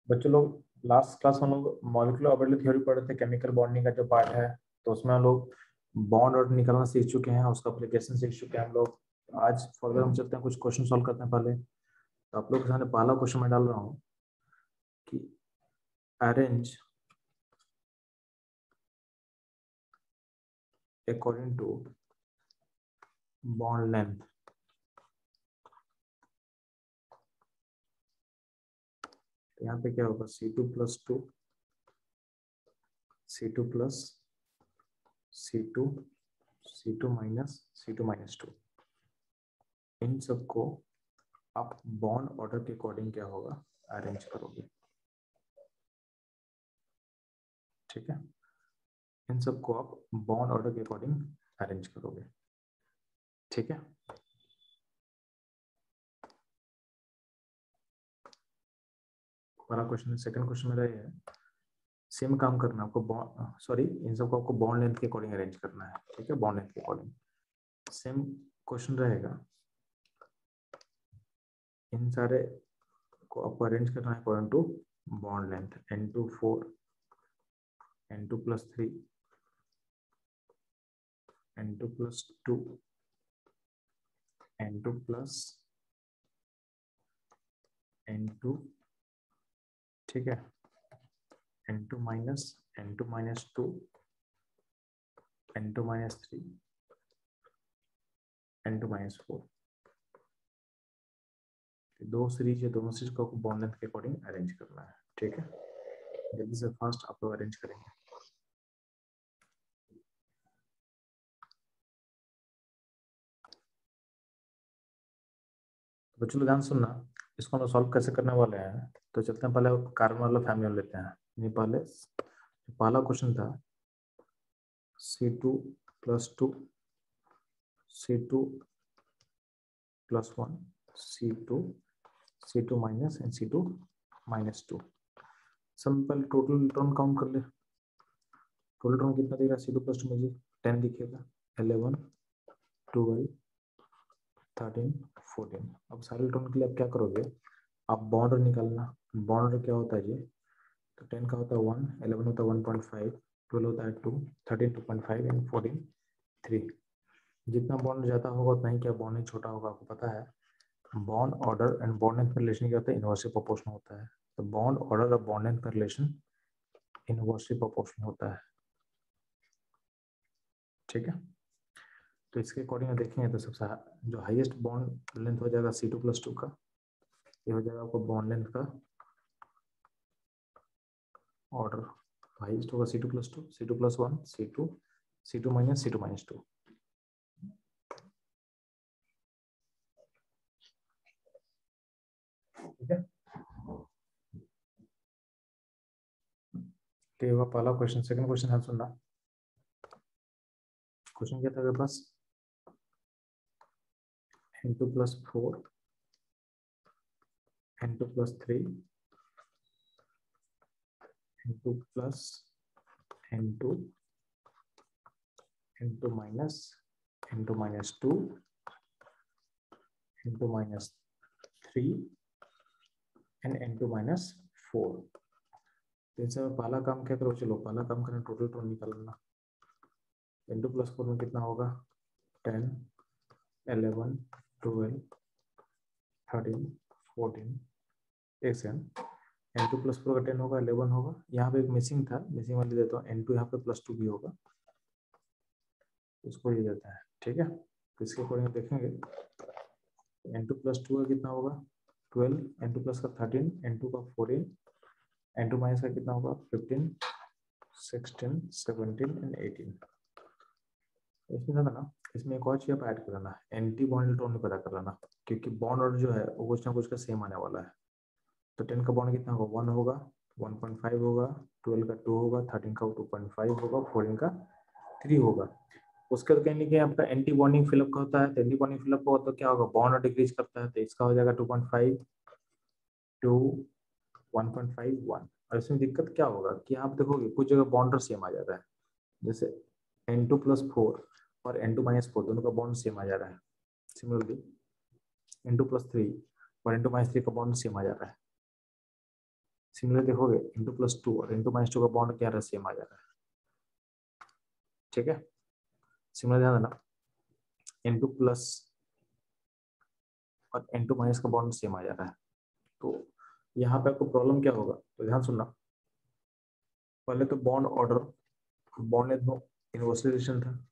बच्चों लोग last class हम लोग मॉलिक्यूलर ऑर्बिटल थ्योरी पढ़े थे, केमिकल बॉन्डिंग का जो पार्ट है। तो उसमें हम लोग बॉन्ड और निकालना सीख चुके हैं, उसका एप्लीकेशन सीख चुके हैं हम लोग। आज फर्दर हम चलते हैं, कुछ क्वेश्चन सॉल्व करते हैं पहले। तो आप लोग के सामने पहला क्वेश्चन मैं डाल रहा हूँ कि arrange according to bond length. यहाँ पे क्या होगा, C2+2, C2 plus C2, C2 minus C2 minus 2। इन सबको आप बॉन्ड ऑर्डर के अकॉर्डिंग क्या होगा अरेंज करोगे। ठीक है, इन सबको आप बॉन्ड ऑर्डर के अकॉर्डिंग अरेंज करोगे। ठीक है, पहला क्वेश्चन। सेकंड क्वेश्चन मेरा ये है, सेम काम करना आपको, इन सबको आपको बॉन्ड लेंथ के अकॉर्डिंग अरेंज करना है। ठीक है, बॉन्ड लेंथ के अकॉर्डिंग सेम क्वेश्चन रहेगा। इन सारे को आपको अरेंज करना है according to bond length. N2 4, N2 + 3, N2 + 2, N2 + N2। ठीक है, N2 minus N2 minus 2, N2 minus 3, N2 minus 4। दो सीरीज है, दोनों सीरीज को आपको बॉन्ड लेंथ के अकॉर्डिंग अरेंज करना है। ठीक है, जल्दी से फास्ट आप लोग अरेंज करेंगे। बच्चों लोग ध्यान सुनना, इसको हम सॉल्व कैसे करने वाले हैं। तो चलते हैं, पहले कार्बन वाला फैमिली लेते हैं। ये पहले पहला क्वेश्चन था C2+2, C2 + 1, C2 minus and C2 minus 2। Simple total electron count कर ले। टोटल इलेक्ट्रॉन कितना देगा C2+2 मुझे 10 दिखेगा, 11, 12, 13, 14। अब सारे इलेक्ट्रॉन के लिए आप क्या करोगे, आप बॉन्ड निकालना। बॉन्ड क्या होता है जी, तो 10 का होता है 1, 11 होता है 1.5, 12 होता है 2, 13 2.5 एंड 14 3। जितना बॉन्ड ज़्यादा होगा उतना ही क्या बॉन्ड छोटा होगा। आपको पता है bond order and bond length का रिलेशन क्या होता है, इनवर्सली प्रोपोर्शनल होता है। तो बॉन्ड ऑर्डर और बॉन्ड लेंथ का रिलेशन इनवर्सली प्रोपोर्शनल होता है। ठीक है, तो इसके अकॉर्डिंग देखेंगे तो सबसे जो हाईएस्ट बॉन्ड लेंथ हो जाएगा C2+2 का। ये हो जाएगा आपको बॉन्ड लेंथ का ऑर्डर। हाईएस्ट होगा C2+2, C2+1, C2, C2 minus C2 minus 2। ठीक है, तो ये हुआ पहला क्वेश्चन। सेकंड क्वेश्चन है, सुनना। क्वेश्चन क्या था मेरे पास, N2 + 4, N2 + 3, N2 + N2, N2 minus N2 minus 2, N2 minus 3 and N2 minus 4। तो इनसे पहला काम क्या करो, चलो पहला काम करना, टोटल इलेक्ट्रॉन निकालना। N2 + 4 में कितना होगा, 10, 11, 12, 13, 14, एक सेकेंड। N2 + 4 का 10 होगा, 11 होगा। यहाँ पे एक मिसिंग था, मिसिंग वाले देता हूँ। N2 यहाँ पे +2 भी होगा, उसको ये देता है। ठीक है, तो इसके अकॉर्डिंग देखेंगे N2 + 2 का कितना होगा 12, N2 प्लस का 13, N2 का 14, N2 माइनस का कितना होगा 15, 16, 17 एंड 18। इसमें था ना, इसमें एक और चीज आप ऐड कर लेना, एंटी बॉन्ड इलेक्ट्रॉन पता कर लेना, क्योंकि बॉन्ड ऑर्डर जो है वो कुछ ना कुछ का सेम आने वाला है। तो 10 का बॉन्ड कितना होगा 1 होगा, 1.5 होगा, 12 का 2 होगा, 13 का 2.5 होगा, 14 का 3 होगा। उसके बाद कहेंगे कि आपका एंटी बॉन्डिंग फिलअप का होता है, तो एंटी बॉन्डिंग फिलअप का तो क्या होगा, बॉन्ड डिक्रीज करता है। तो इसका हो जाएगा 2.5, 2, 1.5, 1। और इसमें दिक्कत क्या होगा कि आप देखोगे कुछ जगह बॉन्ड सेम आ जाता है, जैसे N2 + 4 और N2 - 4 दोनों का बॉन्ड सेम आ जा रहा है। सिमिलरली N2 + 3 और N2 - 3 का बॉन्ड सेम आ जा रहा है। सिमिलर देखोगे N2+2 और N2-2 का बॉन्ड क्या रहा, सेम आ जा रहा है। ठीक है, सिमिलर ध्यान देना, N2+ और N2- का बॉन्ड सेम आ जा रहा है। तो यहाँ पे आपको प्रॉब्लम क्या होगा, तो ध्यान सुनना, पहले तो बॉन्ड ऑर्डर, बॉन्ड लेंथ में इनवर्सली रिलेशन था,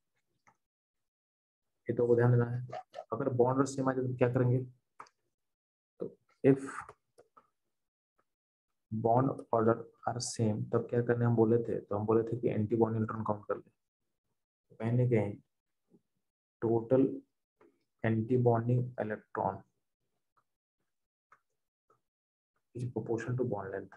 ये तो ध्यान देना है। अगर बॉन्ड और सेम आ जाए तो क्या करेंगे, तो if bond order are same तब क्या करने हम बोले थे, तो हम बोले थे कि एंटी बॉन्ड इलेक्ट्रॉन काउंट कर ले। मैंने कहें total anti bonding electron is proportional to bond length.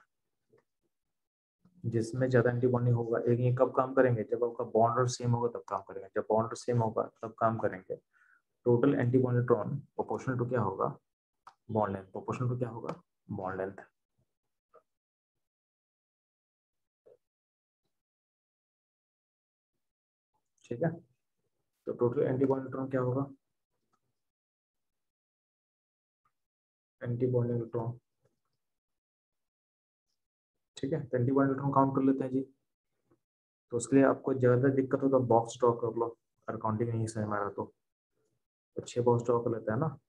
जिसमें ज्यादा एंटी बॉन्डिंग होगा, लेकिन ये कब काम करेंगे, जब आपका बॉन्ड और सेम होगा तब काम करेंगे, जब बॉन्ड और सेम होगा तब काम करेंगे। Total anti bond electron proportional to क्या होगा, बॉन्ड लेंथ, प्रोपोर्शनल टू क्या होगा, बॉन्ड लेंथ। ठीक है, तो टोटल एंटी बॉन्ड इलेक्ट्रॉन क्या होगा, एंटी बॉन्ड इलेक्ट्रॉन। ठीक है, तो एंटी बॉन्ड इलेक्ट्रॉन काउंट कर लेते हैं जी। तो उसके लिए आपको ज्यादा दिक्कत हो तो बॉक्स ड्रॉ कर लो, अगर काउंटिंग नहीं समझ में आ रहा तो 6 बॉक्स ड्रॉ कर लेते हैं ना,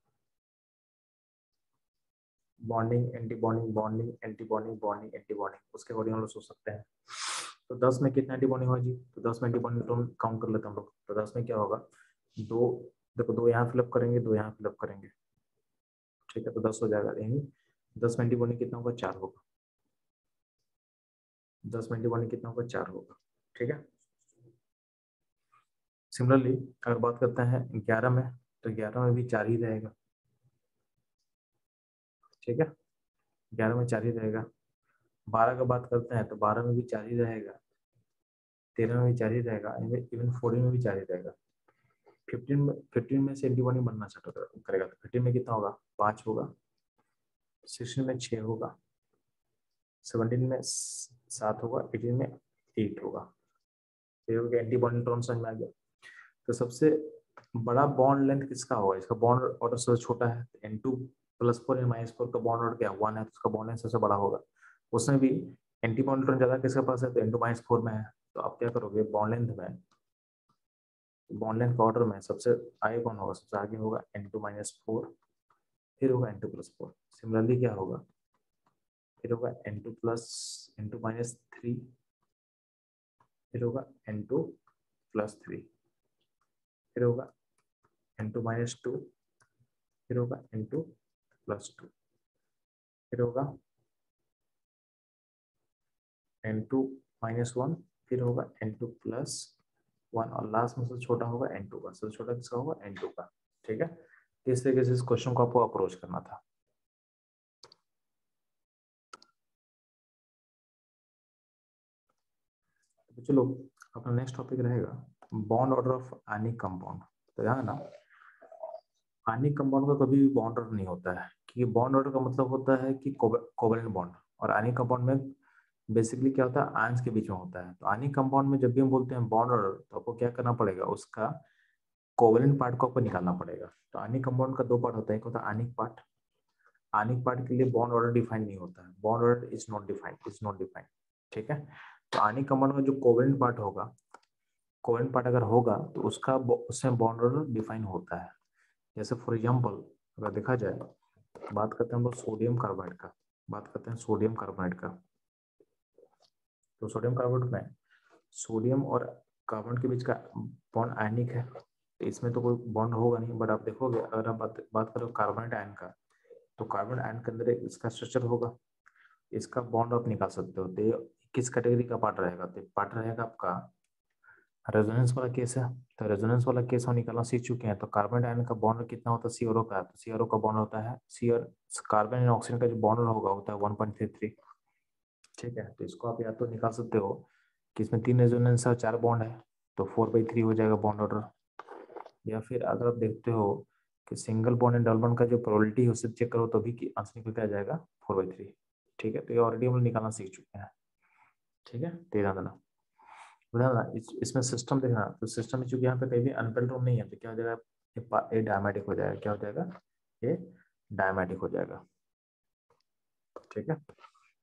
bonding anti bonding, bonding anti bonding, bonding anti bonding, उसके अकॉर्डिंग हम लोग सोच सकते हैं। तो 10 में कितना एंटी बॉन्डिंग होगा जी, तो 10 में एंटी बॉन्डिंग तो काउंट कर लेते हैं हम लोग। तो 10 में क्या होगा, दो, देखो 2 यहाँ फिलअप करेंगे, 2 यहाँ फिलअप करेंगे। ठीक है, तो 10 हो जाएगा, यानी 10 में एंटी बॉन्डिंग कितना होगा, 4 होगा। 10 में एंटी बॉन्डिंग कितना होगा, 4 होगा। ठीक है, सिमिलरली अगर बात करते हैं 11 में, तो 11 में भी 4 ही रहेगा। ठीक है, 11 में 4 ही रहेगा। 12 का बात करते हैं तो 12 में भी 4 ही रहेगा, 13 में भी 4 ही रहेगा, इवन 14 में भी 4 ही रहेगा। 15 में से एंटी बॉन्डिंग बनना स्टार्ट करेगा, तो 15 में कितना होगा, 5 होगा। 16 में 6 होगा, 17 में 7 होगा, 18 में 8 होगा। तो ये हो गया एंटी बॉन्डिंग टर्म, समझ में आ गया। तो सबसे बड़ा बॉन्ड लेंथ किसका होगा, इसका बॉन्ड ऑर्डर सबसे छोटा है, N2+4 या -4 का बॉन्ड ऑर्डर क्या 1 है, तो उसका बॉन्ड लेंथ सबसे बड़ा होगा। उसमें भी एंटी बॉन्ड इलेक्ट्रॉन ज्यादा किसके पास है, तो N2-4 में है। तो आप क्या करोगे, बॉन्ड लेंथ में, बॉन्ड लेंथ का ऑर्डर में सबसे आगे कौन होगा, सबसे आगे होगा N2-4, फिर होगा N2+4। सिमिलरली क्या होगा, फिर होगा N2+3, फिर होगा N2+3, फिर होगा N2-2, फिर होगा N2+2, फिर होगा N2-1, फिर होगा N2+1, और लास्ट में सबसे छोटा होगा N2 का। सबसे छोटा किसका होगा, N2 का। ठीक है, इस तरीके से इस क्वेश्चन को आपको अप्रोच करना था। तो चलो अपना नेक्स्ट टॉपिक रहेगा bond order of ionic compound. तो यहाँ ना, आयनिक कंपाउंड का कभी भी बॉन्ड ऑर्डर नहीं होता है, क्योंकि बॉन्ड ऑर्डर का मतलब होता है कि कोवेलेंट बॉन्ड, और आयनिक कंपाउंड में बेसिकली क्या होता है, आयंस के बीच में होता है। तो आयनिक कंपाउंड में जब भी हम बोलते हैं बॉन्ड ऑर्डर, तो आपको क्या करना पड़ेगा, उसका कोवेलेंट पार्ट को आपको निकालना पड़ेगा। तो आयनिक कंपाउंड का 2 पार्ट होता है, एक होता है आयनिक पार्ट। आयनिक पार्ट के लिए बॉन्ड ऑर्डर डिफाइन नहीं होता है, bond order is not defined, is not defined. ठीक है, तो आयनिक कंपाउंड में जो कोवेलेंट पार्ट होगा, कोवेलेंट पार्ट अगर होगा तो उसका उसमें बॉन्ड ऑर्डर डिफाइन होता है। जैसे फॉर एग्जांपल अगर देखा जाए, बात करते हैं हम लोग सोडियम कार्बाइड का, बात करते हैं सोडियम कार्बाइड का। तो सोडियम कार्बाइड में सोडियम और कार्बन के बीच का बॉन्ड आयनिक है, तो इसमें तो कोई बॉन्ड होगा नहीं। बट आप देखोगे, अगर आप बात करो कार्बन आयन का, तो कार्बन आयन के अंदर इसका स्ट्रक्चर होगा, इसका बॉन्ड आप निकाल सकते हो। तो ये किस कैटेगरी का पार्ट रहेगा, तो पार्ट रहेगा आपका रेजोनेंस वाला केस है। तो रेजोनेंस वाला केस हम निकालना सीख चुके हैं। तो कार्बन आयन का बॉन्ड कितना होता है, CRO का, तो CRO का बॉन्ड होता है, सीआर कार्बन एंड ऑक्सीजन का जो बॉन्ड होगा होता है 1.33। ठीक है, तो इसको आप या तो निकाल सकते हो कि इसमें 3 रेजोनेंस और 4 बॉन्ड है, तो 4/3 हो जाएगा बॉन्ड ऑर्डर। या फिर अगर आप देखते हो कि single bond and double bond का जो प्रोबेबिलिटी है उससे चेक करो, तो भी कि आंसर निकल के आ जाएगा 4/3। ठीक है, तो ये ऑलरेडी हम लोग निकालना सीख चुके हैं। ठीक है, तो ध्यान देना, इसमें सिस्टम देखना। तो सिस्टम में चूंकि यहाँ पे कहीं भी अनपेल्ड रूम नहीं है, तो क्या हो जाएगा, ये डायमेटिक हो जाएगा। क्या हो जाएगा, ये डायमेटिक हो जाएगा। ठीक है,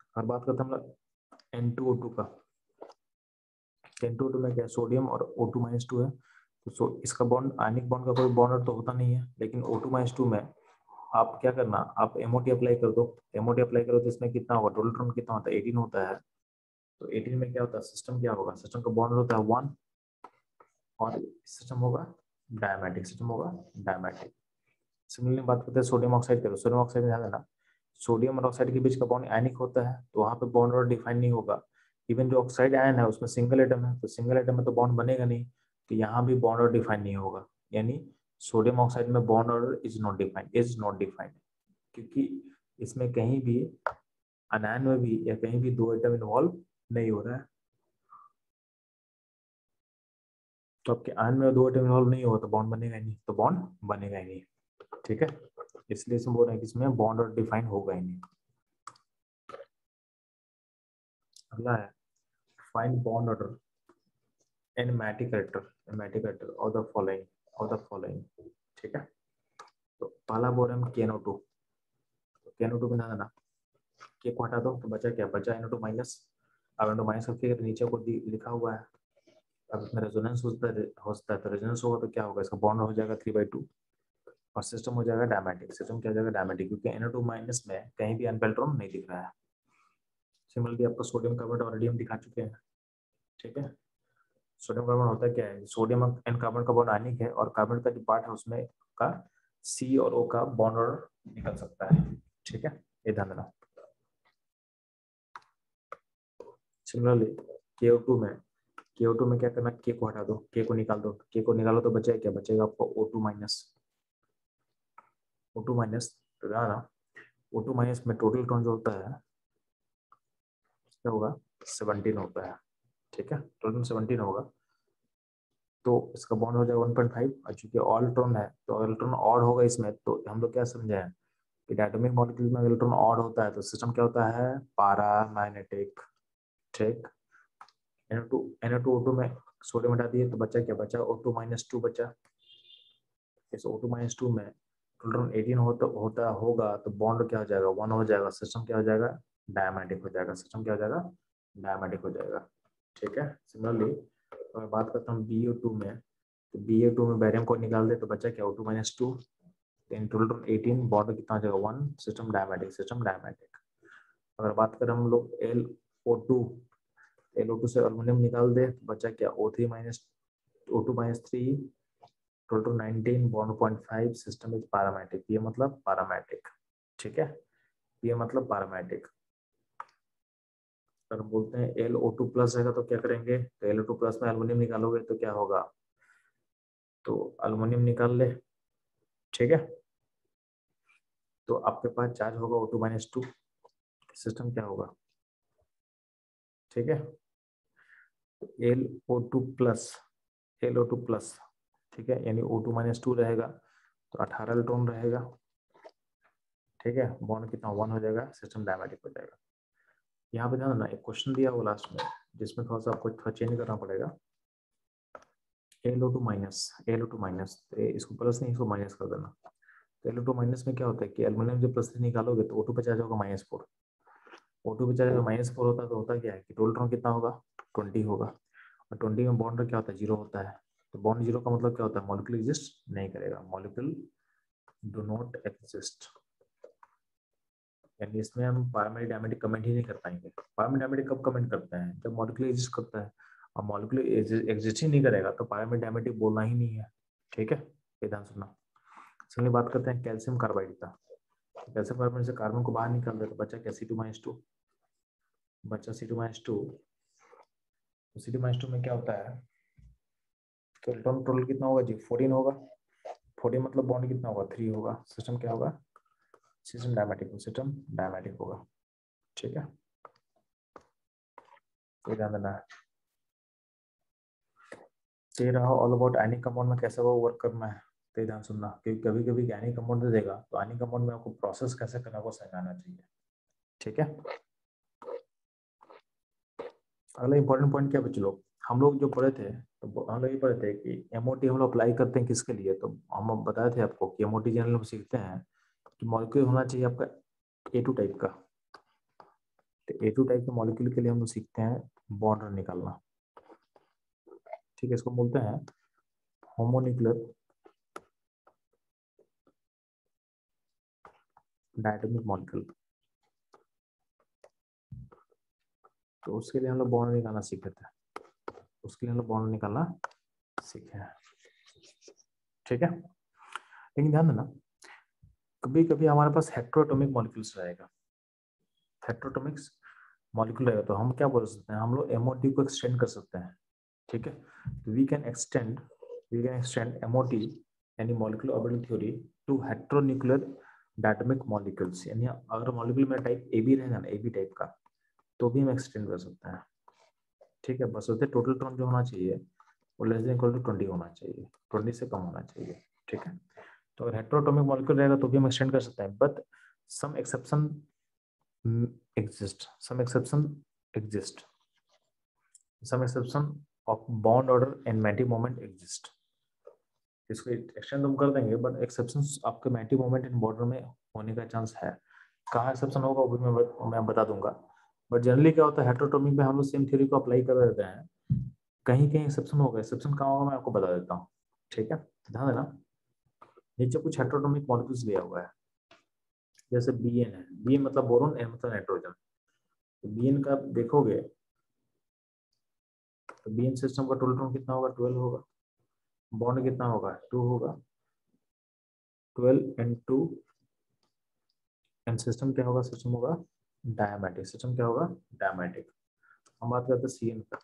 और बात करते हैं हम लोग N2O2 का। N2O2 में क्या है, सोडियम और O2-2 है। तो इसका बॉन्ड, आयनिक बॉन्ड का कोई बॉन्ड तो होता नहीं है, लेकिन O2-2 में आप क्या करना, आप MOT अप्लाई कर दो। MOT अप्लाई करो तो इसमें कितना होगा, टोटल टर्न कितना होता है, 18 होता है। तो 18 में क्या होता है, सिस्टम क्या होगा, सिस्टम का बॉन्ड होता है 1, और सिस्टम होगा डायमेटिक, सिस्टम होगा डायमेटिक। सिमिलरली बात करते हैं सोडियम ऑक्साइड का। सोडियम ऑक्साइड में ध्यान देना, सोडियम और ऑक्साइड के बीच का बॉन्ड आयनिक होता है, तो वहाँ पे बॉन्ड और डिफाइन नहीं होगा। इवन जो ऑक्साइड आयन है उसमें सिंगल एटम है, तो सिंगल एटम में तो बॉन्ड बनेगा नहीं, तो यहाँ भी बॉन्ड और डिफाइन नहीं होगा। यानी सोडियम ऑक्साइड में बॉन्ड और इज नॉट डिफाइंड, क्योंकि इसमें कहीं भी अनायन में भी या कहीं भी दो एटम इन्वॉल्व नहीं हो रहा है। तो आपके आयन में दो एटम इन्वॉल्व नहीं होगा तो बॉन्ड बनेगा ही नहीं, तो बॉन्ड बनेगा ही नहीं। ठीक है, इसलिए इसमें बोल रहे हैं कि इसमें बॉन्ड और डिफाइन होगा ही नहीं। अगला है फाइंड बॉन्ड ऑर्डर एंड मैटिक और द फॉलोइंग। ठीक है, तो पहला बोल रहे हम KNO2। तो KNO2 में ना के को हटा दो तो बचा क्या, बचा NO2 माइनस। अब NO माइनस करके नीचे को लिखा हुआ है। अब इसमें रेजोनेंस होता है तो रेजोनेंस होगा तो क्या होगा, इसका बॉन्ड हो जाएगा 3/2 और सिस्टम हो जाएगा डायमेटिक। सिस्टम क्या हो जाएगा, डायमेटिक, क्योंकि NO2 माइनस में कहीं भी अनपेल्ड इलेक्ट्रॉन नहीं दिख रहा है। सिमिलरली आपको सोडियम कार्बोनेट ऑलरेडी हम दिखा चुके हैं। ठीक है, सोडियम कार्बन होता है क्या है, सोडियम एंड कार्बन का बॉन्ड आयनिक है, और कार्बन का जो पार्ट है उसमें का C और O का बॉन्ड और निकल सकता है। ठीक है, ये ध्यान देना। सिमिलरली KO2 में क्या करना, के को हटा दो, के को निकाल दो, के को निकालो तो बचेगा क्या, बचेगा आपको O2 माइनस। तो ना O2 माइनस में टोटल इलेक्ट्रॉन जो होता है क्या होगा, 17 होता है। ठीक है, टोटल 17 होगा, तो इसका बॉन्ड हो जाएगा 1.5, और चूंकि ऑल इलेक्ट्रॉन है तो इलेक्ट्रॉन ऑड होगा इसमें, तो हम लोग क्या समझे हैं कि एटॉमिक मॉलिक्यूल में इलेक्ट्रॉन ऑड होता है तो सिस्टम क्या होता है, पैरामैग्नेटिक। ठीक, NO2 में सोडियम हटा दिए तो बचा क्या, बचा O2-2 बचा। इस O2-2 में इलेक्ट्रॉन 18 होगा तो बॉन्ड क्या हो जाएगा, 1 हो जाएगा, सिस्टम क्या हो जाएगा, डायमेटिक हो जाएगा, सिस्टम क्या हो जाएगा, डायमेटिक हो जाएगा। ठीक है, सिमिलरली अगर बात करता हूँ BO2 में, तो BO2 में बैरियम को निकाल दे तो बचा क्या, O2-2, इन टोटल 18, बॉन्ड कितना हो जाएगा 1, सिस्टम डायमेटिक। अगर बात करें हम लोग LO2 से अल्युमिनियम निकाल दे तो बचा क्या, O2-3, total 19, bond 0.5, system is paramagnetic. ये मतलब पैरामैटिक। ठीक है, ये मतलब पैरामैटिक। अगर बोलते हैं LO2 प्लस रहेगा तो क्या करेंगे, तो LO2 प्लस में अल्युमिनियम निकालोगे तो क्या होगा, तो अल्युमिनियम निकाल ले। ठीक है, तो आपके पास चार्ज होगा O2-2, सिस्टम क्या होगा। ठीक है, LO2 प्लस, ठीक है, यानी O2-2 रहेगा तो 18 इलेक्ट्रॉन रहेगा। ठीक है, बॉन्ड कितना 1 हो जाएगा, सिस्टम डायमेटिक हो जाएगा। यहाँ पे ध्यान देना, एक क्वेश्चन दिया हुआ लास्ट में जिसमें थोड़ा सा आपको थोड़ा चेंज करना पड़ेगा। LO2 माइनस, तो इसको प्लस नहीं, इसको माइनस कर देना। तो LO2 माइनस में क्या होता है कि एल्युमिनियम जो प्लस से निकालोगे तो O2 पे चार्ज होगा -4। O2 पे चार्ज -4 होता है तो होता क्या है कि टोटल इलेक्ट्रॉन कितना होगा, 20 होगा, और 20 में बॉन्ड क्या होता है, 0 होता है। तो बॉन्ड 0 का मतलब क्या होता है, मॉलिक्यूल एग्जिस्ट नहीं करेगा, मॉलिक्यूल डू नॉट एग्जिस्ट। यानी इसमें हम पैरामेडिक डायमेटिक कमेंट ही नहीं कर पाएंगे। पैरामेडिक डायमेटिक कब कमेंट करते हैं, जब मॉलिक्यूल एग्जिस्ट करता है, और मॉलिक्यूल एग्जिस्ट ही नहीं करेगा तो पैरामेडिक डायमेटिक बोलना ही नहीं है। ठीक है, ये ध्यान सुनना। चलिए बात करते हैं कैल्शियम कार्बाइड का। कैल्शियम कार्बाइड से कार्बन को बाहर निकाल दे तो बचा क्या, C2-2, बचा C2-2। C2-2 में क्या होता है, तो इलेक्ट्रॉन टोटल कितना होगा जी, 14 होगा। 14 मतलब बॉन्ड कितना होगा, 3 होगा, सिस्टम क्या होगा, सिस्टम डायमेटिक होगा। ठीक है, तो ध्यान देना है। ये रहा ऑल अबाउट आयनिक कंपाउंड में कैसे वो वर्क करना है, तो ध्यान सुनना, क्योंकि कभी कभी आयनिक कंपाउंड दे देगा तो आयनिक कंपाउंड में आपको प्रोसेस कैसे करना वो समझाना चाहिए। ठीक है, अगला इंपॉर्टेंट पॉइंट क्या बच्चे लोग, हम लोग जो पढ़े थे, तो हम लोग ये पढ़े थे कि MOT हम लोग अप्लाई करते हैं किसके लिए, तो हम बताए थे आपको कि MOT जनरल में सीखते हैं कि मॉलिक्यूल होना चाहिए आपका A2 टाइप का। तो A2 टाइप के मॉलिक्यूल के लिए हम लोग सीखते हैं बॉन्ड निकालना। ठीक है, इसको बोलते हैं होमोन्यूक्लियर डायटोमिक मॉलिक्यूल। तो उसके लिए हम लोग बॉन्ड निकालना सीखे थे, उसके लिए हम लोग बॉन्ड निकालना सीखे हैं। ठीक है, लेकिन ध्यान देना कभी कभी हमारे पास हेट्रोएटॉमिक मॉलिक्यूल्स रहेगा। हेट्रोएटॉमिक्स मॉलिक्यूल रहेगा तो हम क्या बोल सकते हैं, हम लोग MOT को एक्सटेंड कर सकते हैं। ठीक है, तो वी कैन एक्सटेंड MOT यानी molecular orbital theory to heteronuclear diatomic molecules. यानी अगर मॉलिक्यूल में टाइप AB रहेगा ना, AB टाइप का, तो भी हम एक्सटेंड कर सकते हैं। ठीक है, बस उससे टोटल टर्म जो होना चाहिए वो लेस देन इक्वल टू 20 होना चाहिए, 20 से कम होना चाहिए। ठीक है, तो अगर हेट्रोएटॉमिक मॉलिक्यूल रहेगा तो भी हम एक्सटेंड कर सकते हैं, but some exception exist, some exception of bond order and Manti moment exist। इसको एक्सटेंड तुम कर देंगे, बट एक्सेप्शन आपके Manti moment इन बॉर्डर में होने का चांस है। कहाँ एक्सेप्शन होगा वो भी मैं बता दूंगा, बट जनरली क्या होता है हेट्रोएटॉमिक में हम लोग सेम थ्योरी को अप्लाई कर देते हैं, कहीं कहीं एक्सेप्शन होगा। एक्सेप्शन कहाँ होगा मैं आपको बता देता हूँ। ठीक है, ध्यान देना, नीचे कुछ हेट्रोएटॉमिक मॉलिक्यूल्स दिया हुआ है, जैसे BN है, BN मतलब बोरोन, N मतलब नाइट्रोजन। तो BN का देखोगे तो BN सिस्टम का टोटल टर्म कितना होगा, 12 होगा। बॉन्ड कितना होगा, 2 होगा, 12 N2। एंड सिस्टम क्या होगा, सिस्टम होगा डायमेटिक। सिस्टम क्या होगा, डायमेटिक। हम बात करते हैं CN का।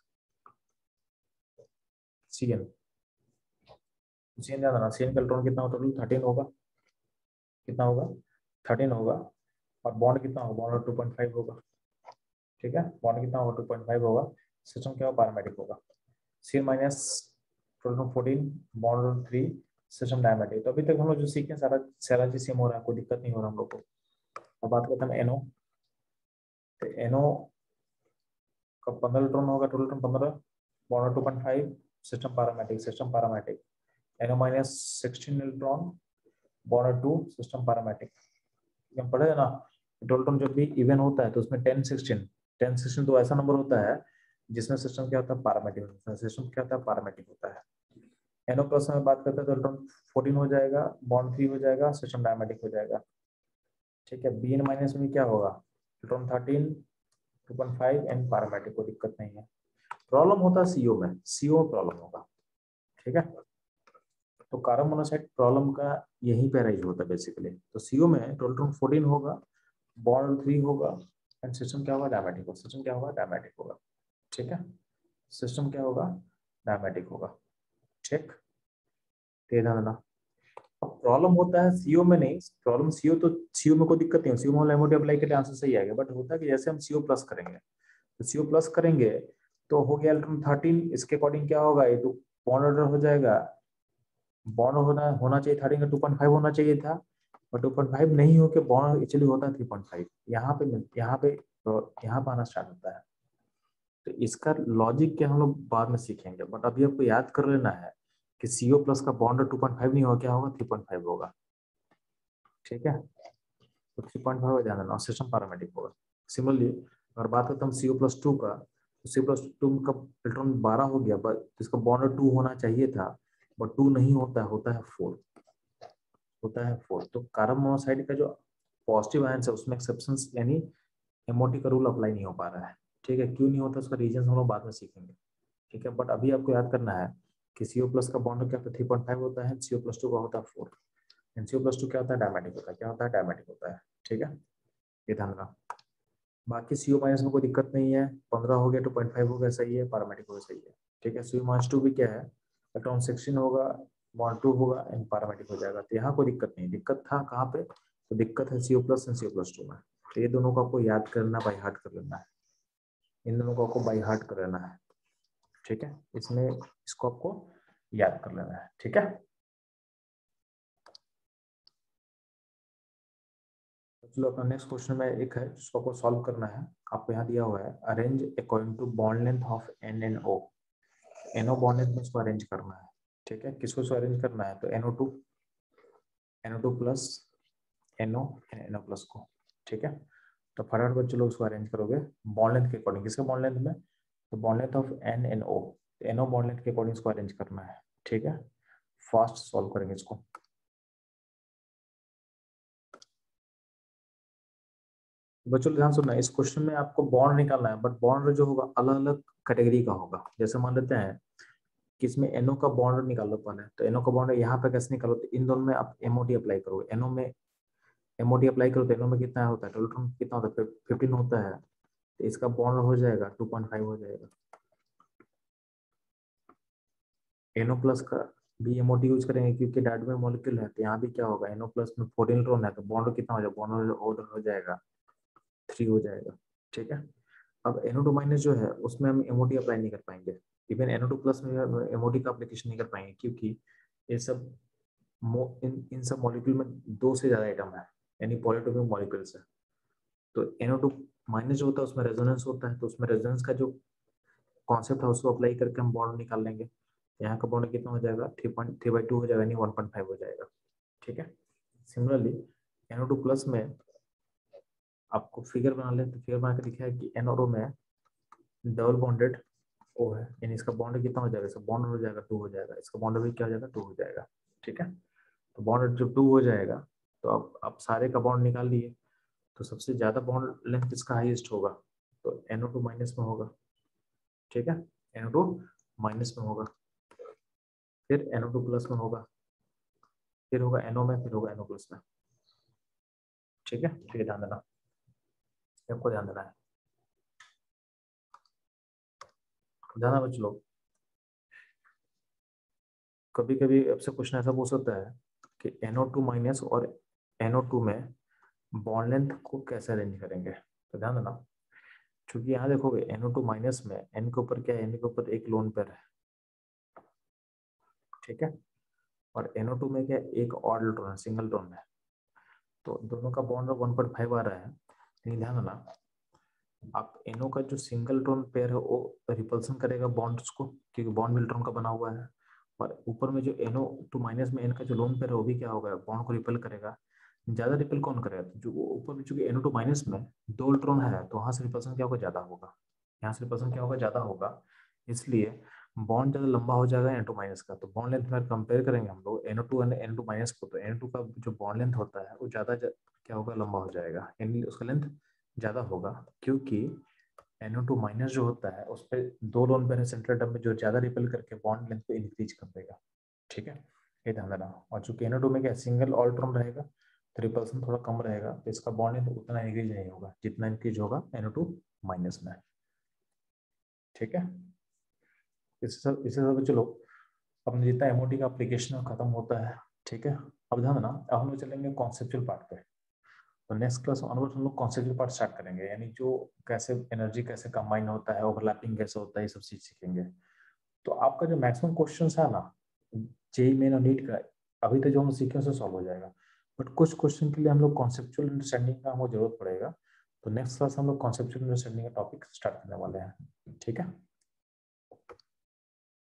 CN क्या था, CN का इलेक्ट्रॉन कितना होगा, टोटल 13 होगा। कितना होगा, 13 होगा। और बॉन्ड कितना होगा, बॉन्ड 2.5 होगा। ठीक है, बॉन्ड कितना होगा, 2.5 होगा। सिस्टम क्या होगा, पैरामेटिक होगा। CN minus total 14, bond 3, system diamagnetic. तो अभी तक हम लोग जो सीखे सारा सारा चीज सेम हो रहा है, कोई दिक्कत नहीं हो रहा हम लोग को। अब बात करते हैं NO। तो NO का 15 इलेक्ट्रॉन होगा, total electron 15, bond 2.5, system paramagnetic. NO minus 16 electron, bond 2, system paramagnetic. हम पढ़े ना, टोटल जब भी इवन होता है तो उसमें 10 16 तो ऐसा नंबर होता है जिसमें सिस्टम क्या होता है, पैरामेटिक होता है। सिस्टम क्या होता है, पैरामेटिक होता है। NO प्लस में बात करते हैं तो इलेक्ट्रॉन 14 हो जाएगा, बॉन्ड 3 हो जाएगा, सिस्टम डायमेटिक हो जाएगा। ठीक है, BN माइनस में क्या होगा, इलेक्ट्रॉन 13, 2.5 एंड पैरामेटिक, कोई दिक्कत नहीं है। प्रॉब्लम होता है CO में, CO में प्रॉब्लम होगा। ठीक है, तो कार्बन मोनोऑक्साइड प्रॉब्लम का यही पे राइज होता है बेसिकली। तो CO में टोटल 14 होगा, बॉन्ड 3 होगा, एंड सिस्टम क्या होगा, डायमेटिक होगा। सिस्टम क्या होगा, डायमेटिक होगा। ठीक है, सिस्टम क्या होगा, डायमेटिक होगा। ठीक, ध्यान देना। अब प्रॉब्लम होता है CO में नहीं, प्रॉब्लम CO तो CO में कोई दिक्कत नहीं है, CO में एमओडी अप्लाई करके आंसर सही आएगा। बट होता है कि जैसे हम CO प्लस करेंगे, तो CO प्लस करेंगे तो हो गया इलेक्ट्रॉन 13, इसके अकॉर्डिंग क्या होगा, ये तो बॉन्ड ऑर्डर हो जाएगा। बॉन्ड होना चाहिए 13 का 2.5 होना चाहिए था, और 2.5 नहीं हो के बॉन्ड एक्चुअली होता है 3.5। यहाँ पे आना स्टार्ट होता है। तो इसका लॉजिक क्या हम लोग बाद में सीखेंगे, बट अभी आपको याद कर लेना है कि CO प्लस का बॉन्ड 2.5 नहीं होगा, क्या होगा, 3.5 होगा। ठीक है, तो 3.5 ध्यान देना, और सिस्टम पैरामेटिक होगा। सिमिलरली अगर बात करते हैं हम CO प्लस 2 का, तो CO प्लस 2 का इलेक्ट्रॉन 12 हो गया, बट इसका बॉन्ड 2 होना चाहिए था, बट 2 नहीं होता है, होता है 4। होता है 4। तो कार्बन मोनोऑक्साइड का जो पॉजिटिव आयन है उसमें एक्सेप्शन यानी MOT का रूल अप्लाई नहीं हो पा रहा है। ठीक है, क्यों नहीं होता उसका रीजन हम लोग बाद में सीखेंगे। ठीक है, बट अभी आपको याद करना है कि CO प्लस का बॉन्ड क्या होता है, 3.5 होता है, CO प्लस 2 का होता है 4। एंड CO प्लस 2 क्या होता है, डायमेटिक होता है। क्या होता है, डायमेटिक होता है। ठीक है, ये ध्यान रखना। बाकी CO माइनस में कोई दिक्कत नहीं है, 15 हो गया, 2.5 हो गया, सही है, पैरामेटिक हो गया, सही है। ठीक है, CO माइनस 2 भी क्या है, इलेक्ट्रॉन 16 होगा, बॉन्ड 2 होगा, एंड पैरामेटिक हो जाएगा। तो यहाँ कोई दिक्कत नहीं, दिक्कत था कहाँ पे, तो दिक्कत है CO plus and CO plus 2 में। तो ये दोनों को आपको याद करना, बाई हार्ट कर लेना है। इन दोनों को आपको बाई हार्ट कर लेना है। ठीक है, इसमें इसको आपको याद कर लेना है। ठीक है, चलो अपना नेक्स्ट क्वेश्चन में एक है जिसको आपको सॉल्व करना है। आपको यहाँ दिया हुआ है arrange according to bond length of N and O। NO bond length में इसको अरेंज करना है। ठीक है, किसको इसको अरेंज करना है, तो NO2 plus NO and NO plus को। ठीक है, तो फटाफट बच्चों लोग उसको अरेंज करोगे बॉन्ड लेंथ के अकॉर्डिंग। किसके बॉन्ड लेंथ में? तो bond length of NNO, NO bond length के अकॉर्डिंग इसको अरेंज करना है। ठीक है, फास्ट सॉल्व करेंगे इसको। बच्चों ध्यान सुनना, इस क्वेश्चन में आपको बॉन्ड निकालना है, बट बॉन्ड जो होगा अलग अलग कैटेगरी का होगा। जैसे मान लेते हैं कि इसमें NO का बॉन्ड निकालो पहले, तो NO का बॉन्ड यहाँ पे कैसे निकालो? तो इन दोनों में आप MOD अप्लाई करोगे। NO में MOD अप्लाई करो तो NO में कितना होता है? टोटल कितना होता है? 15 होता है। तो इसका बॉन्ड हो जाएगा 2.5 हो जाएगा। NO प्लस का भी MOD यूज करेंगे क्योंकि डायटोमिक मॉलिक्यूल है, तो यहाँ भी क्या होगा? NO प्लस में 14 इलेक्ट्रॉन है, तो बॉन्ड कितना हो जाएगा? बॉन्ड ऑर्डर हो जाएगा 3 हो जाएगा। ठीक है, अब NO2 माइनस जो है उसमें हम MOD अप्लाई नहीं कर पाएंगे। इवन NO2 प्लस में MOD का एप्लीकेशन नहीं कर पाएंगे क्योंकि ये सब इन सब मॉलिक्यूल में 2 से ज्यादा आइटम है, यानी पॉलीटोमिक मॉलिक्यूल्स है। तो NO2 माइनस जो होता है उसमें रेजोनेंस होता है, तो उसमें रेजोनेंस का जो कॉन्सेप्ट है उसको अप्लाई करके हम बॉन्ड निकाल लेंगे। यहाँ का बॉन्ड कितना हो जाएगा? 3.3/2 हो जाएगा, यानी 1.5 हो जाएगा। ठीक है, सिमिलरली NO2 प्लस में आपको फिगर बना ले, तो फिगर बना के दिखा है कि NO में डबल बॉन्डेड O है, यानी इसका बॉन्ड कितना हो जाएगा? इसका बॉन्ड हो जाएगा 2 हो जाएगा, इसका बॉन्ड भी क्या हो जाएगा? 2 हो जाएगा। ठीक है, तो बॉन्ड जब 2 हो जाएगा तो अब आप सारे का बॉन्ड निकाल लिए, तो सबसे ज्यादा बॉन्ड लेंथ किसका हाईएस्ट होगा? तो NO2 माइनस में होगा। ठीक है, NO2 माइनस में होगा, फिर NO2 प्लस में होगा, फिर होगा NO में, फिर होगा NO प्लस में। ठीक है, ठीक है, ध्यान देना, आपको ध्यान देना है, ध्यान देना बच्चों लोग। कभी कभी आपसे क्वेश्चन ऐसा पूछ सकता है कि NO2 माइनस और NO2 में बॉन्ड लेंथ को कैसे अरेंज करेंगे? तो ध्यान देना, क्योंकि यहाँ देखोगे NO2 माइनस में N के ऊपर क्या है? N के ऊपर एक लोन पेयर है। ठीक है, और NO2 में क्या है? एक ऑड इलेक्ट्रॉन है, सिंगल इलेक्ट्रॉन है। तो दोनों का बॉन्ड 1.5 आ रहा है, लेकिन ध्यान देना आप NO का जो सिंगल इलेक्ट्रॉन पेयर है वो रिपल्सन करेगा बॉन्ड्स को, क्योंकि बॉन्ड इलेक्ट्रॉन का बना हुआ है। और ऊपर में जो NO2 माइनस में N का जो लोन पेयर है वो भी क्या होगा? बॉन्ड को रिपेल करेगा। ज्यादा रिपेल कौन करेगा? तो जो ऊपर में चूंकि NO2 माइनस में 2 इलेक्ट्रॉन है, तो वहां से रिपल्सन क्या होगा? ज्यादा होगा। यहाँ से रिपल्सन क्या होगा? ज्यादा होगा, इसलिए बॉन्ड ज्यादा लंबा हो जाएगा NO2 माइनस का। तो बॉन्ड लेंथ में कंपेयर करेंगे हम लोग NO2 और NO2 माइनस को, तो NO2 का जो बॉन्ड लेंथ होता है वो ज्यादा क्या होगा? लंबा हो जाएगा, यानी उसका लेंथ ज्यादा होगा, क्योंकि NO2 माइनस जो होता है उस पर 2 लोन पेयर है सेंट्रल एटम में, जो ज्यादा रिपेल करके बॉन्ड लेंथ को इंक्रीज कर देगा। ठीक है, ये ध्यान देना। और चूंकि NO2 में क्या सिंगल ऑल्ट्रॉन रहेगा, तो रिपल्सन थोड़ा कम रहेगा, तो इसका बॉन्ड लेंथ उतना इंक्रीज नहीं होगा जितना इंक्रीज होगा NO2 माइनस में। ठीक है, इससे सब चलो अपने जितना MOD का एप्लीकेशन खत्म होता है। ठीक है, अब ध्यान देना, अब हम लोग चलेंगे कॉन्सेप्चुअल पार्ट पे। तो नेक्स्ट क्लास ऑनवर्ड हम लोग कॉन्सेप्चुअल पार्ट स्टार्ट करेंगे, यानी जो कैसे एनर्जी कैसे कंबाइन होता है, ओवरलैपिंग कैसे होता है, ये सब चीज सीखेंगे। तो आपका जो मैक्सिमम क्वेश्चन है ना जेई मेन और नीट का, अभी तक जो हम सीखे उससे सॉल्व हो जाएगा, बट कुछ क्वेश्चन के लिए हम लोग कॉन्सेप्चुअल अंडरस्टैंडिंग का हमको जरूरत पड़ेगा। तो नेक्स्ट क्लास हम लोग कॉन्सेप्चुअल अंडरस्टैंडिंग का टॉपिक स्टार्ट करने वाले हैं। ठीक है।